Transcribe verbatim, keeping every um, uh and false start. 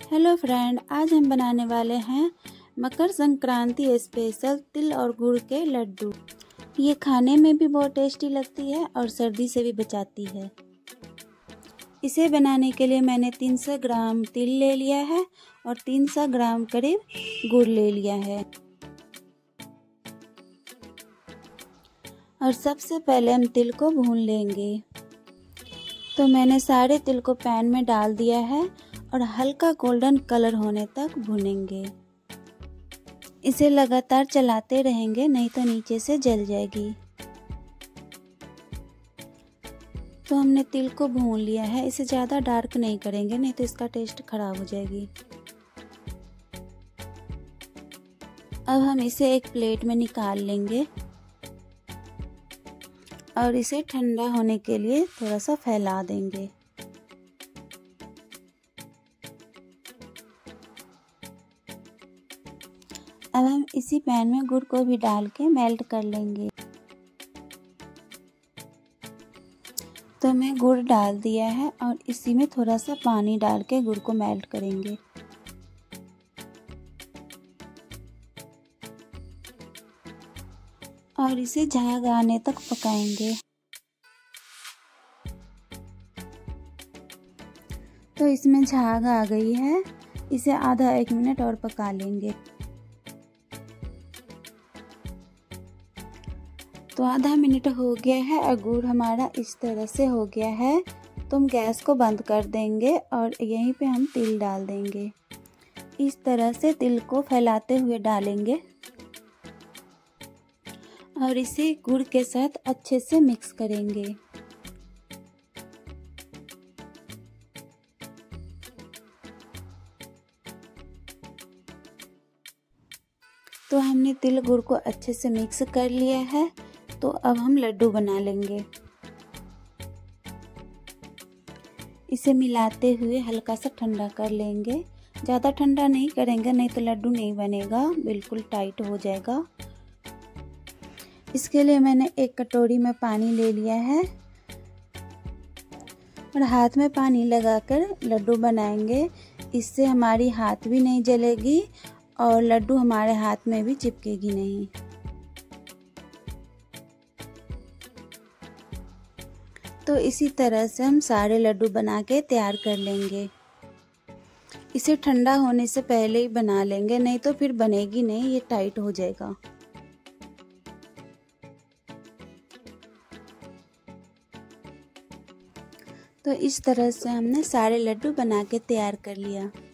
Hello friend, आज हम बनाने वाले हैं मकर संक्रांति स्पेशल तिल और गुड़ के लड्डू। ये खाने में भी बहुत टेस्टी लगती है और सर्दी से भी बचाती है। इसे बनाने के लिए मैंने तीन सौ ग्राम तिल ले लिया है और तीन सौ ग्राम करीब गुड़ ले लिया है। और सबसे पहले हम तिल को भून लेंगे। तो मैंने सारे तिल को पैन में डाल दिया है और हल्का गोल्डन कलर होने तक भूनेंगे। इसे लगातार चलाते रहेंगे, नहीं तो नीचे से जल जाएगी। तो हमने तिल को भून लिया है। इसे ज़्यादा डार्क नहीं करेंगे, नहीं तो इसका टेस्ट खराब हो जाएगी। अब हम इसे एक प्लेट में निकाल लेंगे और इसे ठंडा होने के लिए थोड़ा सा फैला देंगे। अब हम इसी पैन में गुड़ को भी डाल के मेल्ट कर लेंगे। तो मैं गुड़ डाल दिया है और इसी में थोड़ा सा पानी डाल के गुड़ को मेल्ट करेंगे। और इसे झाग आने तक पकाएंगे। तो इसमें झाग आ गई है, इसे आधा एक मिनट और पका लेंगे। तो आधा मिनट हो गया है और गुड़ हमारा इस तरह से हो गया है। तो हम गैस को बंद कर देंगे और यहीं पे हम तिल डाल देंगे। इस तरह से तिल को फैलाते हुए डालेंगे और इसे गुड़ के साथ अच्छे से मिक्स करेंगे। तो हमने तिल गुड़ को अच्छे से मिक्स कर लिया है। तो अब हम लड्डू बना लेंगे। इसे मिलाते हुए हल्का सा ठंडा कर लेंगे। ज़्यादा ठंडा नहीं करेंगे, नहीं तो लड्डू नहीं बनेगा, बिल्कुल टाइट हो जाएगा। इसके लिए मैंने एक कटोरी में पानी ले लिया है और हाथ में पानी लगाकर लड्डू बनाएंगे। इससे हमारी हाथ भी नहीं जलेगी और लड्डू हमारे हाथ में भी चिपकेगी नहीं। तो इसी तरह से हम सारे लड्डू बना के तैयार कर लेंगे। इसे ठंडा होने से पहले ही बना लेंगे, नहीं तो फिर बनेगी नहीं, ये टाइट हो जाएगा। तो इस तरह से हमने सारे लड्डू बना के तैयार कर लिया।